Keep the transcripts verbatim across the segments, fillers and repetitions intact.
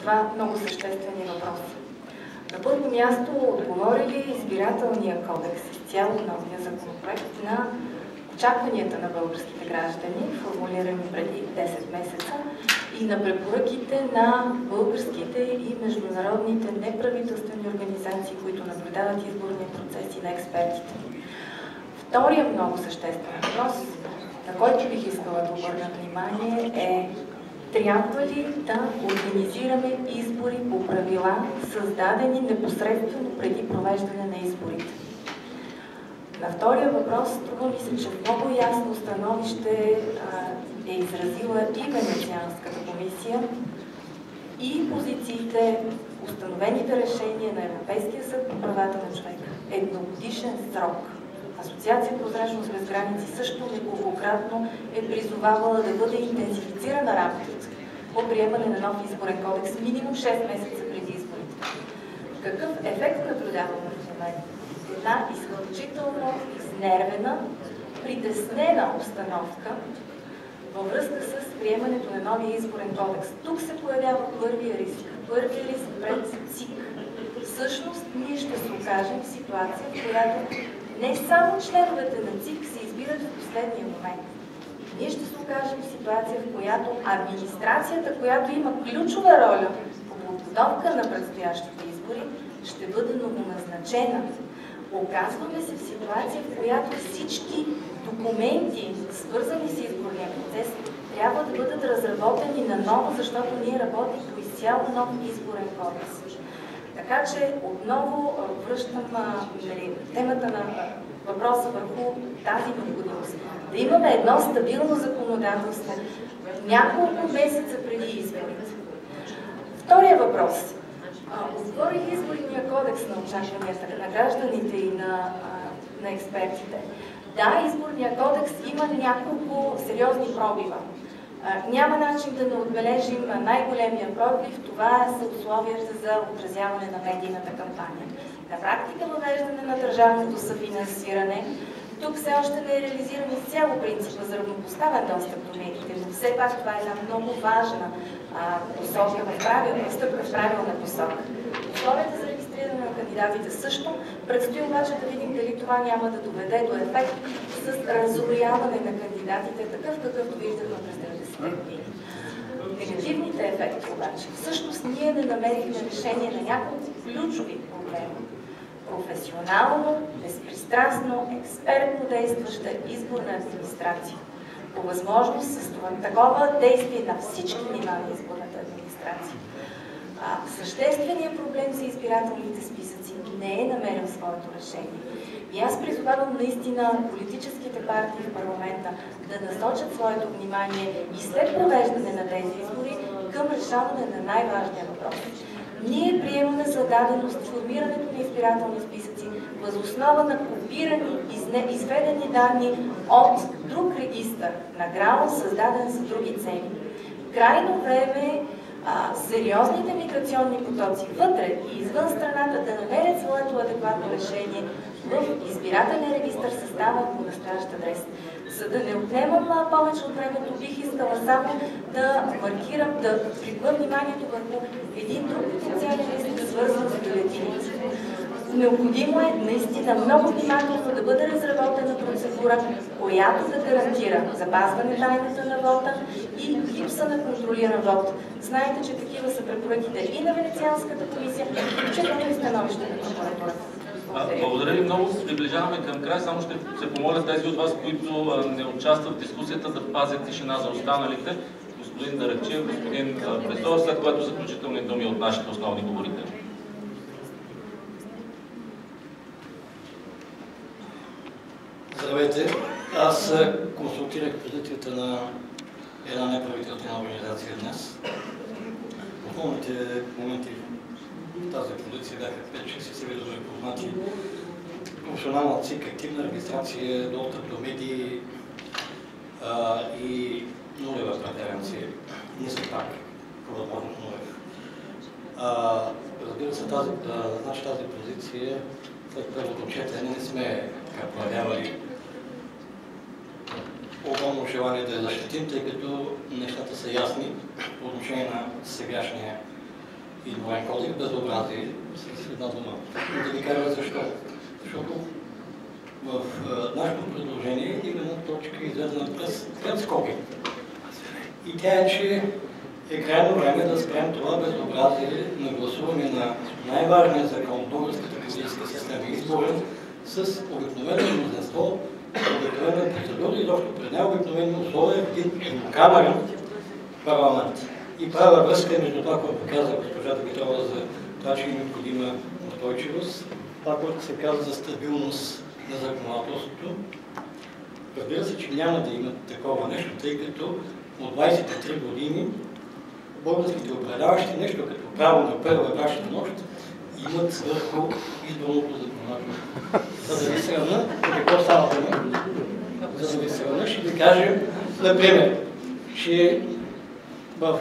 два много съществени въпроса. На първо място, отговори ли избирателния кодекс изцяло новия законопроект на очакванията на българските граждани, формулирани преди десет месеца, и на препоръките на българските и международните неправителствени организации, които наблюдават изборния процес, и на експертите. Втория много съществен въпрос, на който бих искала да обърна внимание, е: трябва ли да организираме избори по правила, създадени непосредствено преди провеждане на изборите? На втория въпрос, струва ми се, че много ясно становище е изразила и Венецианската комисия, и позициите, установените решения на Европейския съд по правата на човека. Едногодишен срок. Асоциация Прозрачност без граници също неколкократно е призовавала да бъде интенсифицирана работата по приемане на нов изборен кодекс минимум шест месеца преди изборите. Какъв ефект наблюдаваме в момента? Една изключително изнервена, притеснена обстановка във връзка с приемането на новия изборен кодекс. Тук се появява първия риск. Първия риск пред ЦИК. Всъщност ние ще се окажем в ситуация, в която не само членовете на ЦИК се избират в последния момент. Ние ще се окажем в ситуация, в която администрацията, която има ключова роля по подготовка на предстоящите избори, ще бъде новоназначена. Оказваме се в ситуация, в която всички документи, свързани с изборния процес, трябва да бъдат разработени наново, защото ние работим по изцяло нов изборен кодекс. Така че отново връщам нали, темата на въпроса върху тази необходимост. Да имаме едно стабилно законодателство няколко месеца преди изборите. Втория въпрос. Отворих изборния кодекс на очакванията на гражданите и на, на експертите. Да, изборния кодекс има няколко сериозни пробива. Няма начин да не отбележим най-големия пробив. Това са условията за отразяване на медийната кампания. На практика въвеждане на държавното съфинансиране. Тук все още не е реализиран изцяло принципа за равнопоставен достъп до медиите, но все пак това е една много важна а, посока в правилна, стъпка в правилна посока. Условията за регистриране на кандидатите също. Предстои обаче да видим дали това няма да доведе до ефект с разрояване на кандидатите, такъв какъвто виждахме през деветдесетте години. Негативните ефекти обаче. Всъщност ние не намерихме решение на няколко ключови проблеми. Професионално, безпристрастно, експертно действаща изборна администрация. По възможност с това такова действие на всички нива на изборната администрация. А, същественият проблем за избирателните списъци не е намерил своето решение. И аз призовавам наистина политическите партии в парламента да насочат своето внимание и след провеждане на тези избори към решаване на най-важния въпрос. Ние приемаме за даденост формирането на избирателни списъци въз основа на копирани, изведени данни от друг регистър на ГРАО, създаден за други цели. Крайно време а, сериозните миграционни потоци вътре и извън страната да намерят своето адекватно решение в избирателен регистър, съставен по настоящ адрес. За да не отнемам повече от времето, бих искала само да маркирам, да приква вниманието върху един друг потенциален риск, свързан с бюлетините. Необходимо е наистина много внимателно да бъде разработена процедура, която да гарантира запазване тайната на вота и липса на контролиран вод. Знаете, че такива са препоръките и на Венецианската комисия, включително и становище на прокуратурата. Благодаря ви много. Приближаваме към край. Само ще се помоля тези от вас, които не участват в дискусията, да пазят тишина за останалите. Господин Даракчиев, господин Престолов, след което заключителни думи от нашите основни говорители. Здравейте! Аз консултирах позицията на една неправителствена организация днес. Основните моменти в тази позиция бяха пет шест си добре познати. Професионална ЦИК, активна регистрация, достъп до медии а, и нулева преференция. Не са пак по възможност нулев. А, разбира се, тази, а, значи тази позиция след първото четене не сме проявявали огромно желание да я защитим, тъй като нещата са ясни по отношение на сегашния изборен кодекс, безобразие с една дума. Но да ви кажа защо. Защото в нашето предложение има една точка изведена през, през скоби. И тя е, че е крайно време да спрем това безобразие на гласуване на най-важния закон, българската политическа система, изборен, с обикновено мнозинство, обикновена процедура и защото при необикновени условия в един еднокамерен парламент. И правя връзка между това, което каза госпожа Димитрова за това, че е необходима устойчивост, това, което се казва за стабилност на законодателството. Разбира се, че няма да има такова нещо, тъй като от двадесет и три години българските управляващи нещо като право на първа брачна нощ имат върху изборното законодателство. За да ви сравня, какво става дума? За да ви сравня, ще ви кажем, например, че в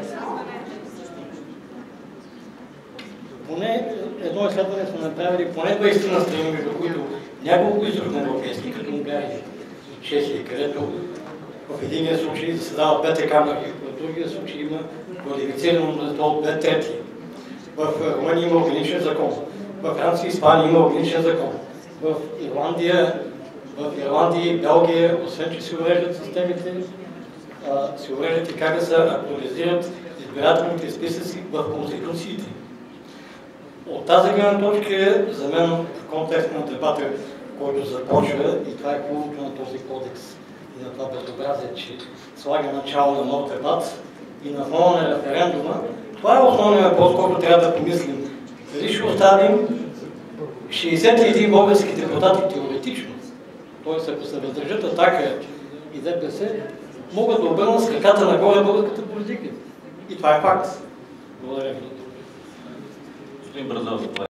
поне едно изследване сме направили поне двадесет на страни, между които няколко източноевропейски, като Унгария и Чехия, където в единия случай заседават двете камери, в другия случай има квалифицирано мнозинство от две трети. В Румъния има органичен закон, в Франция и Испания има органичен закон, в Ирландия, в Ирландия и Белгия, освен че се уреждат системите, а, се уреждат и как да се актуализират избирателните списъци в конституциите. От тази гледна точка, за мен в контекст на дебата, който започва, и това е хубавото на този кодекс и на това безобразие, че слага начало на нов дебат и на фона на референдума, това е основният въпрос, който трябва да помислим. Дали ще оставим шейсет и един български депутати теоретично, т.е. ако се въздържат Атака и ДПС, могат да обърнат с краката нагоре българската политика. И това е факт. Благодаря ви. Господин Бразов,